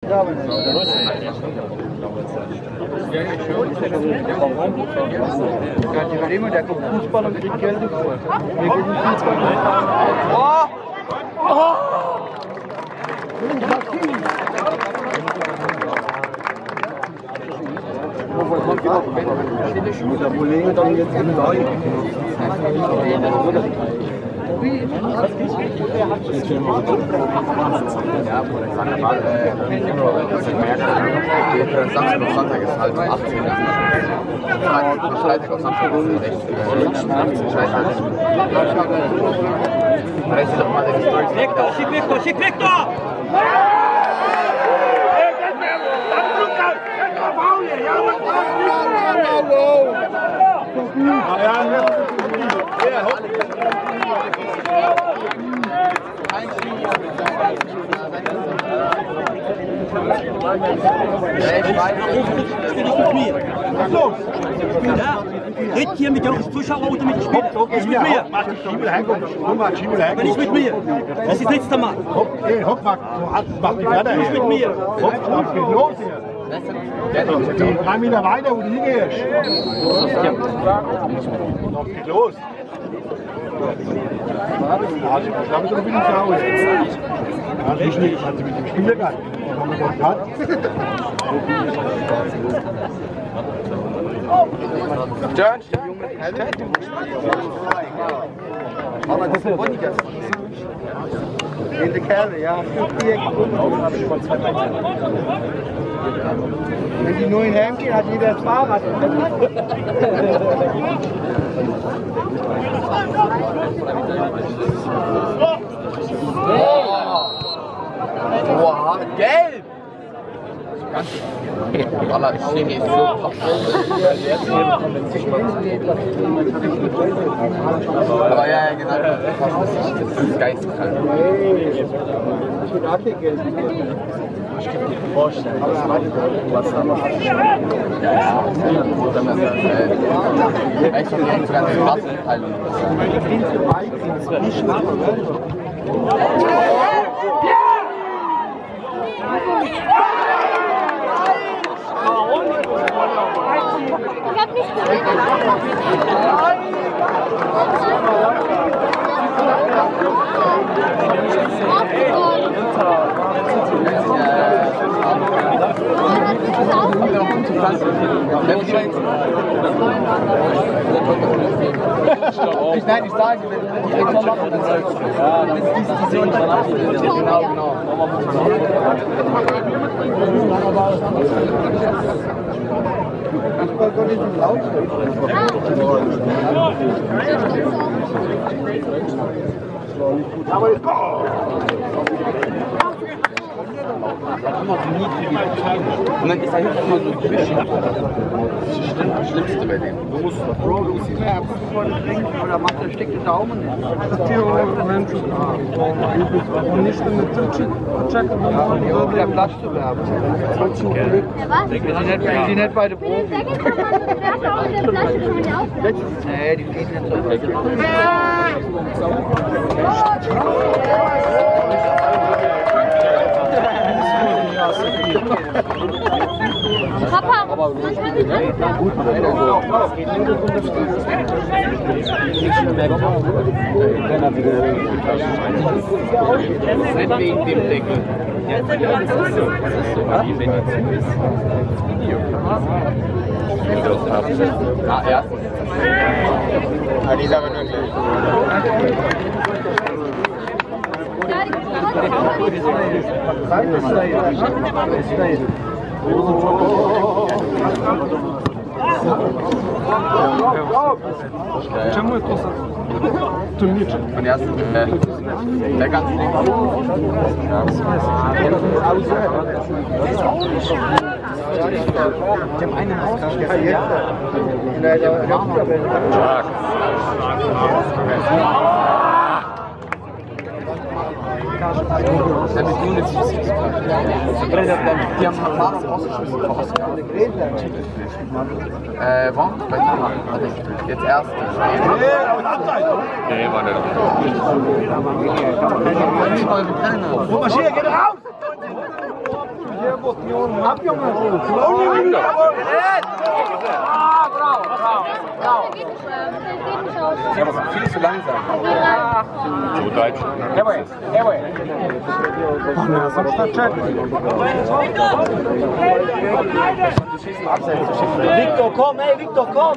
Der kommt Fußball und kriegt Geld dafür. Der Kollege dann jetzt in Neu. Samstag und Sonntag ist halt 18. Freitag auf Samstag ist 16. Schick Victor! Red hier mit den Zuschauern oder mit den Spielern? Nicht mit mir. Aber nicht mit mir. Das ist letzter Mal. Hopp, mach die weiter. Nicht mit mir. Hopp, was geht los hier? Die 3 Meter weiter, wo du hingehst. Was geht los? Ich glaube, so bin ich zu Hause. Also ich nicht. Also mit dem Spieler gehabt. Haben wir das gehabt? Turn! Aber das ist Bonniger. Die Kerle, ja. Wenn die nur in Helm gehen, hat jeder das Fahrrad. Boah, gelb! Wallah, die Schiri ist so aber ja, genau, das ist geisteskrank. Ich will auch kein Geld. Ich kann mir vorstellen, was haben wir? Ja, echt von uns ganz krass Teilung. Ich hab nicht Nein, ich sage, wenn die Regeln machen, dann soll es. Ja, das ist diese Genau, genau. Und dann ist er hinten immer so zwischen. Das ist das Schlimmste bei denen. Du musst nicht mehr trinken oder macht der steckt den Daumen nicht. Und nicht in der Tüte. Ja, um wieder Platz zu werben. Wir sind nicht bei der Profi. Nee, die geht nicht so. Papa, manchmal nicht Nicht wegen dem Deckel. Das ist so, wie wenn die zu ist. Ah, erstens. Die ist aber nur gleich. Czemu jest to turnicze? Von ersten, der ganz links. Dem einen ausgestellt. Ja. Das ist nur eine Süßigkeit. Die haben Verfahren rausgeschmissen. Wann? Bei Tama. Jetzt erst. Nee, war nicht. Maschine, geht raus! Ab, Junge! Geht nicht aus. Ja, aber viel zu langsam. Zu Deutsch. Jawohl, jawohl. Ach, na, sonst der Check. Victor, komm, ey, Victor, komm!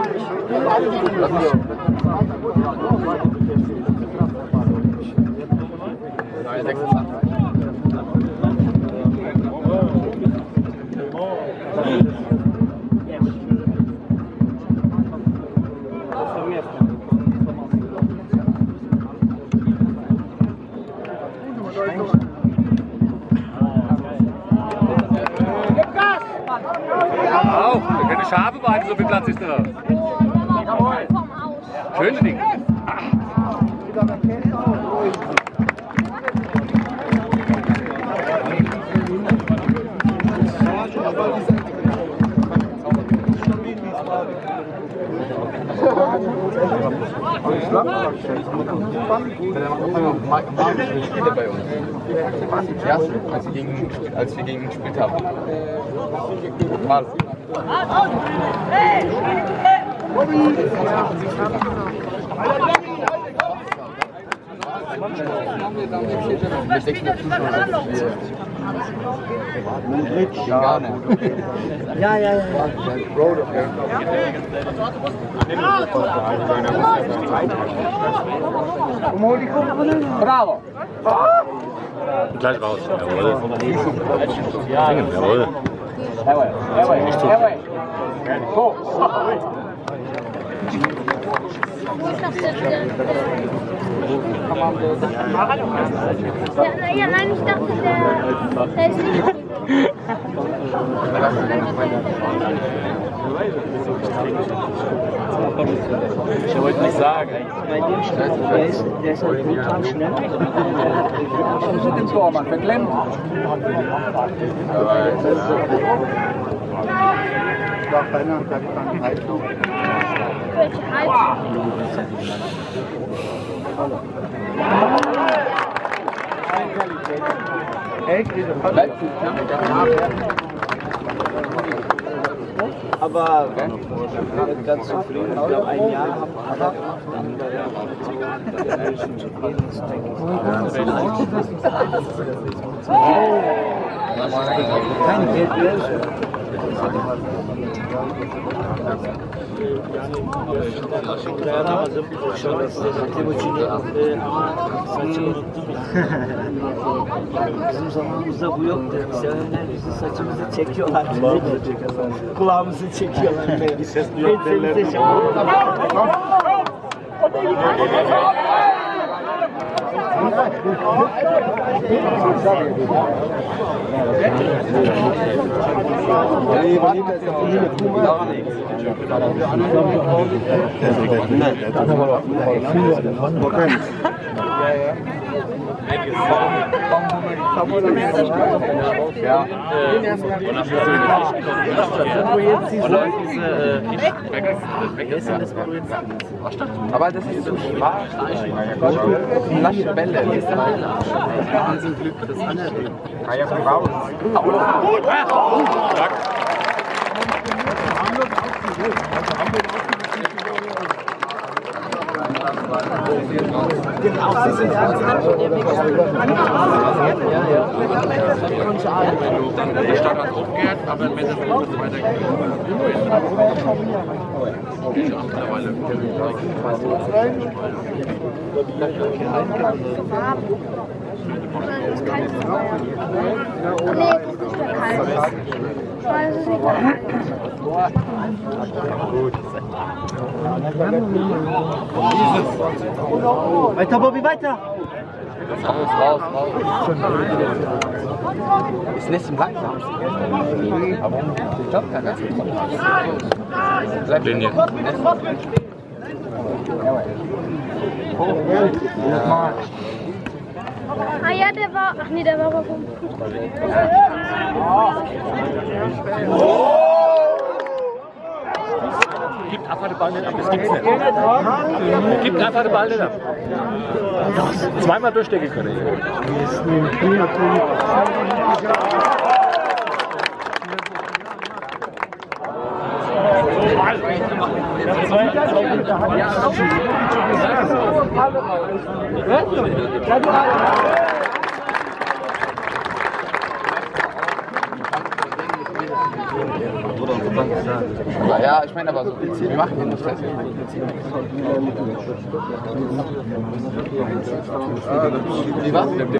Auf, wir können Schafe behalten, so viel Platz ist da. Schönes Ding. Spiele bei uns. Ja, als wir gegen ihn gespielt haben. Mal. Ja, ja, ja. Bravo! Gleich raus. Jawohl. Jawohl. Jawohl! Go! Ja, nein, ich dachte, der ist nicht. Ich wollte nicht sagen. Bei dem Streit, der ist halt brutal schnell. Den Tormann verklemmt. Welche Haltung? Aber ganz zufrieden, ich glaube ein Jahr aber dann schon zufrieden ist, denke ich. Kein Geld mehr. Bizim zamanımızda bu yoktu. Sevenler bizim saçımızı çekiyorlar. Kulağımızı çekiyorlar. Bir ses duyuyor. Ja. Aber das ist so schwach. Lasche Bälle. Wahnsinn Glück für das andere. Ja, raus. Genau, Sie sind der Dann der Start hat aufgehört, aber im Endeffekt wird es weitergehen. Mittlerweile. Das ist kalt. Nee, das ist nicht mehr kalt. Weil es ist nicht mehr kalt. Weiter, Bobby, weiter! Raus. Ist nicht im langsamsten. Aber ich glaube, keiner ist Linie. Ah ja, der war. Ach nee, der war aber vom Gibt einfach den Ball nicht ab, das gibt's nicht. Gibt einfach den Ball nicht ab. Zweimal durchstecken können. Ja, ich meine aber so, wir machen hier nur Stress. Wie was?